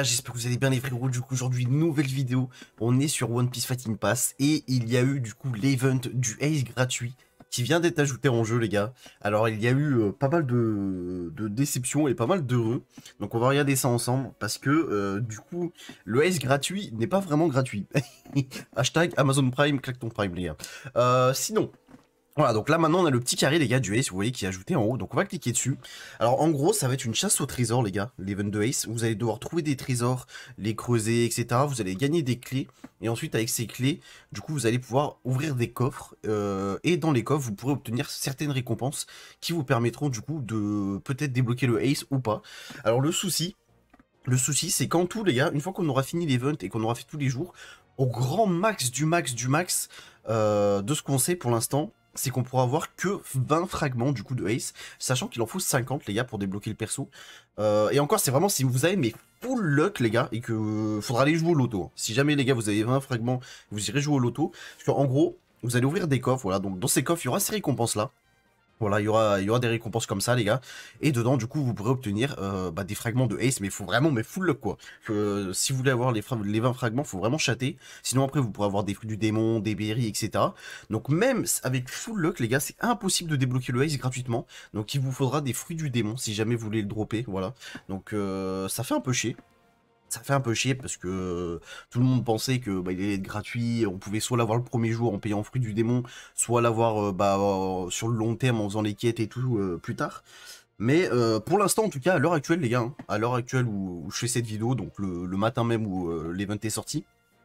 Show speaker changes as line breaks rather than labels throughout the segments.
j'espère que vous allez bien les frérots. Du coup, aujourd'hui, nouvelle vidéo. On est sur One Piece Fighting Pass et il y a eu du coup l'event du Ace gratuit qui vient d'être ajouté en jeu, les gars. Alors, il y a eu pas mal de déceptions et pas mal d'heureux. Donc, on va regarder ça ensemble parce que du coup, le Ace gratuit n'est pas vraiment gratuit. Hashtag Amazon Prime, claque ton Prime, les gars. Sinon. Voilà, donc là maintenant on a le petit carré les gars du Ace, vous voyez, qui est ajouté en haut, donc on va cliquer dessus. Alors en gros ça va être une chasse au trésor les gars, l'event de Ace, vous allez devoir trouver des trésors, les creuser, etc. Vous allez gagner des clés, et ensuite avec ces clés, du coup vous allez pouvoir ouvrir des coffres, et dans les coffres vous pourrez obtenir certaines récompenses qui vous permettront du coup de peut-être débloquer le Ace ou pas. Alors le souci c'est qu'en tout les gars, une fois qu'on aura fini l'event et qu'on aura fait tous les jours, au grand max du max du max de ce qu'on sait pour l'instant, c'est qu'on pourra avoir que 20 fragments du coup de Ace, sachant qu'il en faut 50 les gars pour débloquer le perso. Et encore c'est vraiment si vous avez mais full luck les gars, et que faudra aller jouer au loto. Hein. Si jamais les gars vous avez 20 fragments, vous irez jouer au loto, parce qu'en gros, vous allez ouvrir des coffres, voilà, donc dans ces coffres il y aura ces récompenses là. Voilà, il y aura des récompenses comme ça, les gars. Et dedans, du coup, vous pourrez obtenir des fragments de Ace, mais il faut vraiment, mais full luck, quoi. Si vous voulez avoir les 20 fragments, il faut vraiment chatter. Sinon, après, vous pourrez avoir des fruits du démon, des berries, etc. Donc, même avec full luck, les gars, c'est impossible de débloquer le Ace gratuitement. Donc, il vous faudra des fruits du démon, si jamais vous voulez le dropper, voilà. Donc, ça fait un peu chier. Ça fait un peu chier parce que tout le monde pensait que il allait être gratuit, on pouvait soit l'avoir le premier jour en payant fruit du démon, soit l'avoir sur le long terme en faisant les quêtes et tout plus tard. Mais pour l'instant en tout cas, à l'heure actuelle les gars, hein, à l'heure actuelle où je fais cette vidéo, donc le matin même où l'event est sorti,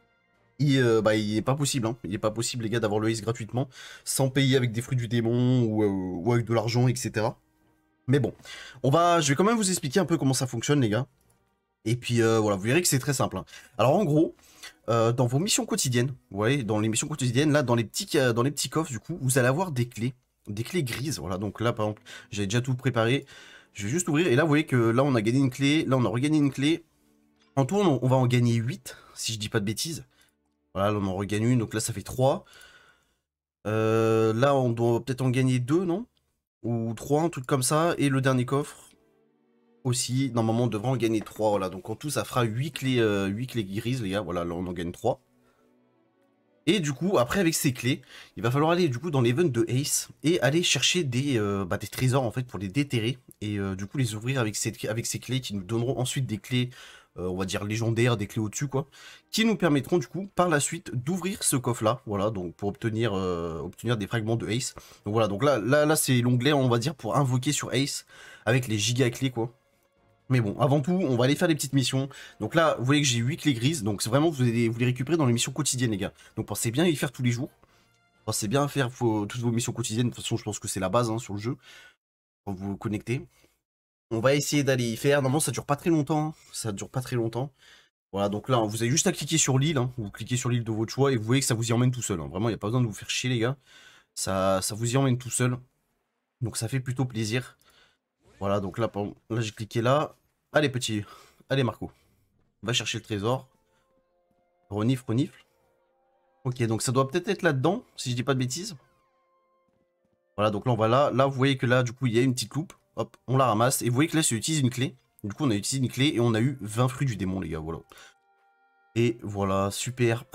il est pas possible, hein. Il est pas possible les gars d'avoir le Ace gratuitement, sans payer avec des fruits du démon ou avec de l'argent, etc. Mais bon, je vais quand même vous expliquer un peu comment ça fonctionne les gars. Et puis voilà, vous verrez que c'est très simple. Hein. Alors en gros, dans vos missions quotidiennes, vous voyez, dans les missions quotidiennes, là, dans les petits coffres, du coup, vous allez avoir des clés grises. Voilà, donc là, par exemple, j'avais déjà tout préparé. Je vais juste ouvrir, et là, vous voyez que là, on a gagné une clé, là, on a regagné une clé. En tout, on va en gagner 8, si je dis pas de bêtises. Voilà, là, on en regagne une, donc là, ça fait 3. Là, on doit peut-être en gagner 2, non? Ou 3, un truc comme ça, et le dernier coffre aussi, normalement on devrait en gagner 3, voilà, donc en tout ça fera 8 clés grises les gars, voilà, là on en gagne 3. Et du coup, après avec ces clés, il va falloir aller du coup dans l'event de Ace et aller chercher des trésors en fait pour les déterrer et du coup les ouvrir avec ces clés qui nous donneront ensuite des clés, on va dire légendaires, des clés au-dessus quoi, qui nous permettront du coup par la suite d'ouvrir ce coffre là, voilà, donc pour obtenir des fragments de Ace. Donc voilà, donc là c'est l'onglet on va dire pour invoquer sur Ace avec les giga clés quoi. Mais bon, avant tout, on va aller faire les petites missions. Donc là, vous voyez que j'ai 8 clés grises. Donc c'est vraiment, vous les récupérer dans les missions quotidiennes, les gars. Donc pensez bien à y faire tous les jours. Pensez bien à faire toutes vos missions quotidiennes. De toute façon, je pense que c'est la base hein, sur le jeu. Quand vous vous connectez. On va essayer d'aller y faire. Normalement, ça dure pas très longtemps. Hein. Ça dure pas très longtemps. Voilà, donc là, vous avez juste à cliquer sur l'île. Hein. Vous cliquez sur l'île de votre choix et vous voyez que ça vous y emmène tout seul. Hein. Vraiment, il n'y a pas besoin de vous faire chier, les gars. Ça vous y emmène tout seul. Donc ça fait plutôt plaisir. Voilà, donc là, là j'ai cliqué là. Allez, petit. Allez, Marco. Va chercher le trésor. Renifle, renifle. Ok, donc ça doit peut-être être là-dedans, si je dis pas de bêtises. Voilà, donc là, on va là. Là, vous voyez que là, du coup, il y a une petite loupe. Hop, on la ramasse. Et vous voyez que là, ça utilise une clé. Du coup, on a utilisé une clé et on a eu 20 fruits du démon, les gars. Voilà. Et voilà, super.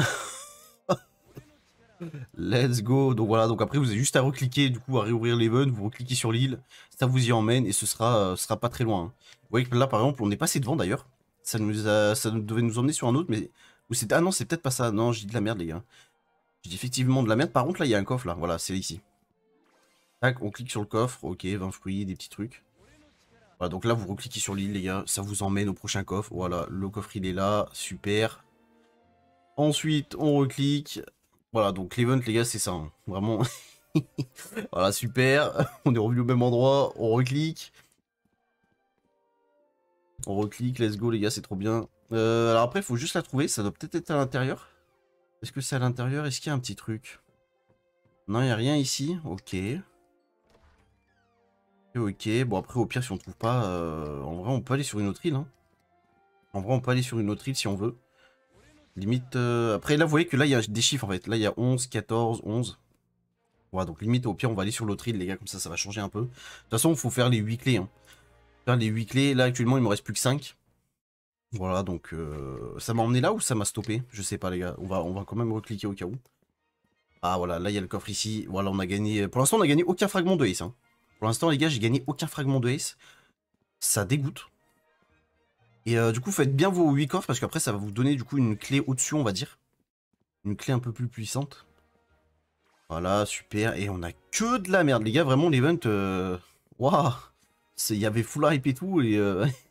Let's go. Donc voilà, donc après, vous avez juste à recliquer, du coup, à réouvrir l'event. Vous recliquez sur l'île. Ça vous y emmène et ce sera pas très loin. Hein. Vous voyez que là, par exemple, on est passé devant d'ailleurs. Ça devait nous emmener sur un autre, mais... Ah non, c'est peut-être pas ça. Non, j'ai dit de la merde, les gars. J'ai dit effectivement de la merde. Par contre, là, il y a un coffre, là. Voilà, c'est ici. Tac, on clique sur le coffre. Ok, 20 fruits, des petits trucs. Voilà, donc là, vous recliquez sur l'île, les gars. Ça vous emmène au prochain coffre. Voilà, le coffre, il est là. Super. Ensuite, on reclique. Voilà, donc l'event, les gars, c'est ça. Hein. Vraiment. Voilà, super. On est revenu au même endroit. On reclique. On reclique. Let's go, les gars, c'est trop bien. Alors après, il faut juste la trouver. Ça doit peut-être être à l'intérieur. Est-ce que c'est à l'intérieur? Est-ce qu'il y a un petit truc? Non, il n'y a rien ici. Ok. Ok, bon après au pire si on trouve pas, en vrai on peut aller sur une autre île. Hein. En vrai on peut aller sur une autre île si on veut. Limite, après là vous voyez que là il y a des chiffres en fait. Là il y a 11, 14, 11. Voilà donc limite au pire on va aller sur l'autre île les gars, comme ça va changer un peu. De toute façon il faut faire les 8 clés. Hein. Faire les 8 clés, là actuellement il me reste plus que 5. Voilà, donc ça m'a emmené là ou ça m'a stoppé? Je sais pas les gars, on va quand même recliquer au cas où. Ah voilà, là il y a le coffre ici, voilà on a gagné, pour l'instant on a gagné aucun fragment de ace. Hein. Pour l'instant les gars j'ai gagné aucun fragment de ace, ça dégoûte. Et du coup faites bien vos 8 coffres parce qu'après ça va vous donner du coup une clé au-dessus on va dire. Une clé un peu plus puissante. Voilà, super, et on a que de la merde les gars, vraiment l'event, waouh, il y avait full hype et tout, et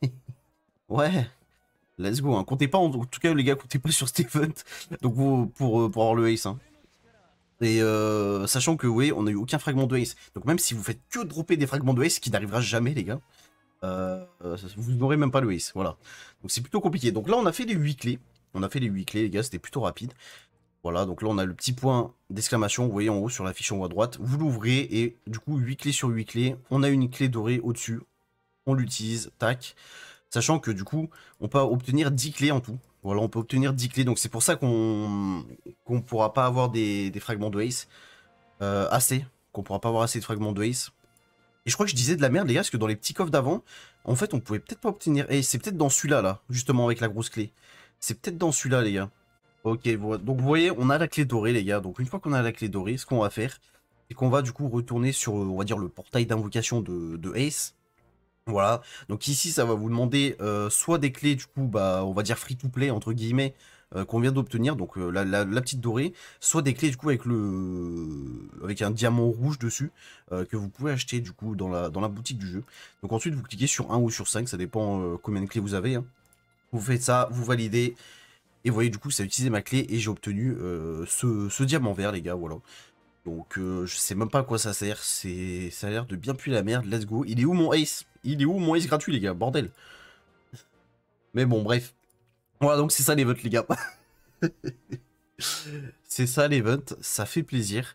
ouais. Let's go, hein. Comptez pas, en tout cas les gars, comptez pas sur cet event donc, pour avoir le ace. Hein. Et sachant que oui, on a eu aucun fragment de ace. Donc même si vous faites que dropper des fragments de ace, ce qui n'arrivera jamais les gars, vous n'aurez même pas le ace. Voilà. Donc c'est plutôt compliqué. Donc là on a fait les 8 clés. On a fait les 8 clés les gars, c'était plutôt rapide. Voilà, donc là on a le petit point d'exclamation, vous voyez en haut sur la fiche en haut à droite. Vous l'ouvrez et du coup 8 clés sur 8 clés. On a une clé dorée au-dessus. On l'utilise, tac. Sachant que du coup, on peut obtenir 10 clés en tout. Voilà, on peut obtenir 10 clés. Donc c'est pour ça qu'on pourra pas avoir des fragments de ace. Assez. Qu'on pourra pas avoir assez de fragments de ace. Et je crois que je disais de la merde, les gars, parce que dans les petits coffres d'avant, en fait, on pouvait peut-être pas obtenir ace. C'est peut-être dans celui-là, là, justement, avec la grosse clé. C'est peut-être dans celui-là, les gars. Ok, voilà. Donc vous voyez, on a la clé dorée, les gars. Donc une fois qu'on a la clé dorée, ce qu'on va faire, c'est qu'on va du coup retourner sur, on va dire, le portail d'invocation de ace. Voilà, donc ici ça va vous demander soit des clés du coup bah on va dire free to play entre guillemets qu'on vient d'obtenir, donc la petite dorée, soit des clés du coup avec un diamant rouge dessus que vous pouvez acheter du coup dans la boutique du jeu. Donc ensuite vous cliquez sur 1 ou sur 5, ça dépend combien de clés vous avez. Hein. Vous faites ça, vous validez, et vous voyez du coup ça a utilisé ma clé et j'ai obtenu ce diamant vert les gars, voilà. Donc je sais même pas à quoi ça sert, ça a l'air de bien puer la merde, let's go. Il est où mon ace? Il est où mon ace gratuit les gars, bordel. Mais bon bref. Voilà donc c'est ça l'event les gars. C'est ça l'event, ça fait plaisir.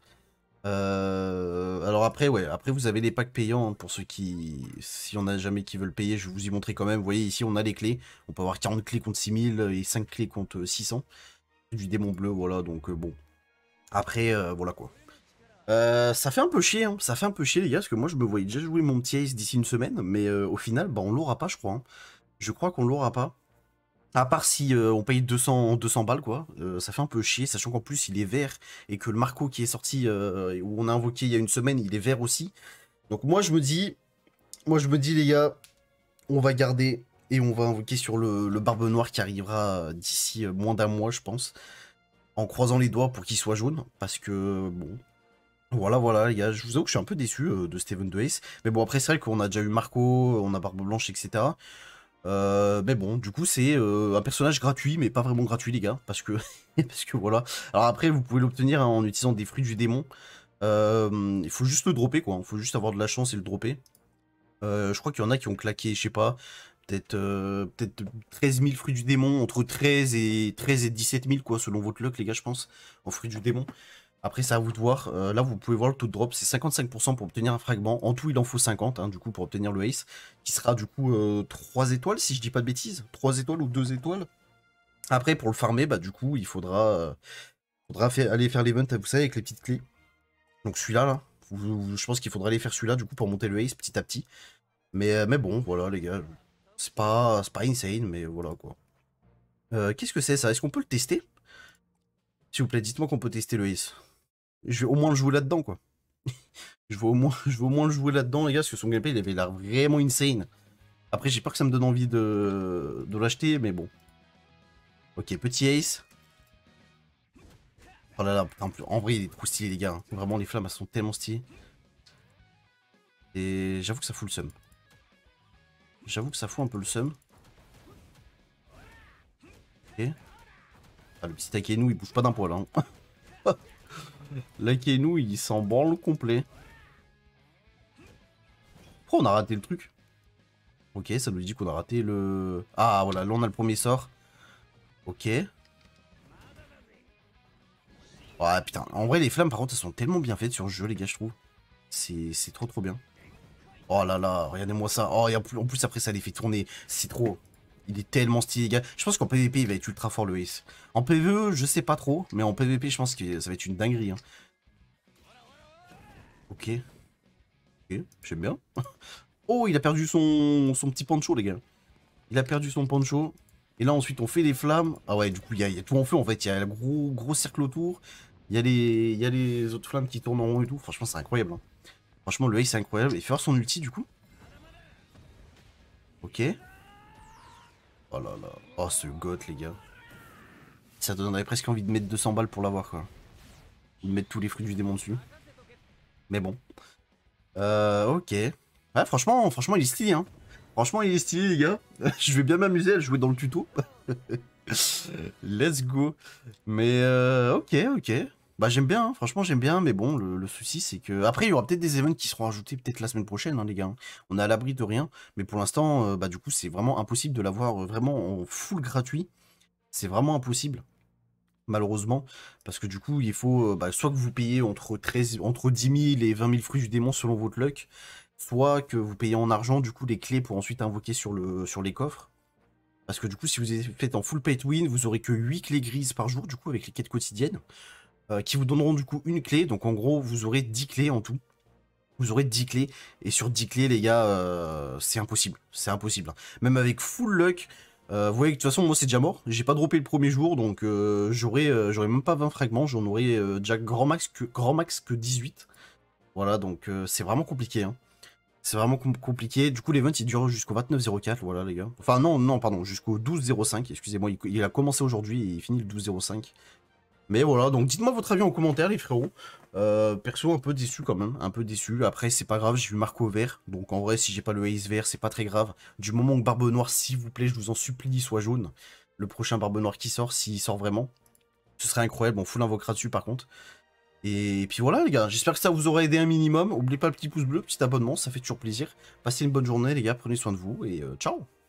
Alors après ouais, après vous avez les packs payants hein, pour ceux qui... Si on a jamais qui veulent payer, je vais vous y montrer quand même. Vous voyez ici on a les clés, on peut avoir 40 clés contre 6000 et 5 clés contre 600. Du démon bleu, voilà donc bon. Après voilà quoi. Ça fait un peu chier, hein. Ça fait un peu chier les gars, parce que moi je me voyais déjà jouer mon petit ace d'ici une semaine, mais au final, bah on l'aura pas je crois. Hein. Je crois qu'on l'aura pas. À part si on paye 200 balles quoi, ça fait un peu chier, sachant qu'en plus il est vert, et que le Marco qui est sorti, où on a invoqué il y a une semaine, il est vert aussi. Donc moi je me dis les gars, on va garder, et on va invoquer sur le Barbe Noire qui arrivera d'ici moins d'un mois je pense, en croisant les doigts pour qu'il soit jaune, parce que bon... Voilà, voilà, les gars, je vous avoue que je suis un peu déçu de Steven de Ace. Mais bon, après, c'est vrai qu'on a déjà eu Marco, on a Barbe Blanche, etc. Mais bon, du coup, c'est un personnage gratuit, mais pas vraiment gratuit, les gars. Parce que, parce que voilà. Alors après, vous pouvez l'obtenir hein, en utilisant des fruits du démon. Il faut juste le dropper, quoi. Il faut juste avoir de la chance et le dropper. Je crois qu'il y en a qui ont claqué, je sais pas, peut-être 13 000 fruits du démon, entre 13 et 17 000, quoi, selon votre luck, les gars, je pense, en fruits du démon. Après, c'est à vous de voir. Là, vous pouvez voir le taux de drop, c'est 55% pour obtenir un fragment. En tout, il en faut 50, hein, du coup, pour obtenir le ace, qui sera du coup 3 étoiles, si je dis pas de bêtises. 3 étoiles ou 2 étoiles. Après, pour le farmer, bah, du coup, il faudra aller faire l'event, vous savez, avec les petites clés. Donc celui-là, là, je pense qu'il faudra aller faire celui-là, du coup, pour monter le ace petit à petit. Mais bon, voilà, les gars. C'est pas insane, mais voilà, quoi. Qu'est-ce que c'est, ça? Est-ce qu'on peut le tester? S'il vous plaît, dites-moi qu'on peut tester le ace. Je vais au moins le jouer là-dedans, quoi. Je veux au moins le jouer là-dedans, les gars, parce que son gameplay, il avait l'air vraiment insane. Après, j'ai peur que ça me donne envie de l'acheter, mais bon. Ok, petit ace. Oh là là, putain, en vrai, il est trop stylé, les gars. Hein. Vraiment, les flammes, elles sont tellement stylées. Et j'avoue que ça fout le seum. J'avoue que ça fout un peu le seum. Ok. Ah, le petit Akenu, il bouge pas d'un poil. Hein. L'Akenu, il s'en branle complet. Pourquoi on a raté le truc? Ok, ça nous dit qu'on a raté le... Ah, voilà, là, on a le premier sort. Ok. Ouais, putain. En vrai, les flammes, par contre, elles sont tellement bien faites sur ce jeu, les gars, je trouve. C'est trop, trop bien. Oh là là, regardez-moi ça. Oh, et en plus, après, ça les fait tourner. C'est trop... Il est tellement stylé, les gars. Je pense qu'en PvP, il va être ultra fort, le Ace. En PvE, je sais pas trop. Mais en PvP, je pense que ça va être une dinguerie. Hein. Ok. Ok, j'aime bien. Oh, il a perdu son petit poncho, les gars. Il a perdu son poncho. Et là, ensuite, on fait les flammes. Ah ouais, du coup, il y a tout en feu, en fait. Il y a le gros cercle autour. Il y a les autres flammes qui tournent en rond et tout. Franchement, c'est incroyable. Hein. Franchement, le Ace, c'est incroyable. Il fait voir son ulti, du coup. Ok. Oh là là. Oh, ce goth, les gars. Ça donnerait presque envie de mettre 200 balles pour l'avoir, quoi. Ou de mettre tous les fruits du démon dessus. Mais bon. Ok. Ouais, franchement, il est stylé, hein. Franchement, il est stylé, les gars. Je vais bien m'amuser à le jouer dans le tuto. Let's go. Mais ok. Bah j'aime bien, hein. Franchement j'aime bien, mais bon, le souci c'est que... Après il y aura peut-être des events qui seront ajoutés peut-être la semaine prochaine, hein, les gars. On est à l'abri de rien, mais pour l'instant, bah du coup c'est vraiment impossible de l'avoir vraiment en full gratuit. C'est vraiment impossible, malheureusement, parce que du coup il faut bah, soit que vous payez entre 10 000 et 20 000 fruits du démon selon votre luck, soit que vous payez en argent du coup les clés pour ensuite invoquer sur les coffres. Parce que du coup, si vous faites en full pay to win, vous aurez que 8 clés grises par jour, du coup, avec les quêtes quotidiennes, qui vous donneront du coup une clé. Donc en gros, vous aurez 10 clés en tout. Vous aurez 10 clés, et sur 10 clés, les gars, c'est impossible. C'est impossible. Hein. Même avec full luck, vous voyez que de toute façon, moi, c'est déjà mort. J'ai pas droppé le premier jour, donc j'aurais même pas 20 fragments. J'en aurais déjà grand max que 18. Voilà, donc c'est vraiment compliqué. Hein. C'est vraiment compliqué. Du coup, l'event, il dure jusqu'au 29-04, voilà, les gars. Enfin, non, pardon, jusqu'au 12-05, excusez-moi. Il a commencé aujourd'hui et il finit le 12-05. Mais voilà, donc dites-moi votre avis en commentaire, les frérots. Perso, un peu déçu quand même, un peu déçu. Après, c'est pas grave, j'ai vu Marco vert. Donc en vrai, si j'ai pas le Ace vert, c'est pas très grave. Du moment que Barbe Noire, s'il vous plaît, je vous en supplie, soit jaune. Le prochain Barbe Noire qui sort, s'il sort vraiment. Ce serait incroyable, on full invoquera dessus par contre. Et puis voilà les gars, j'espère que ça vous aura aidé un minimum. N'oubliez pas le petit pouce bleu, petit abonnement, ça fait toujours plaisir. Passez une bonne journée les gars, prenez soin de vous et ciao.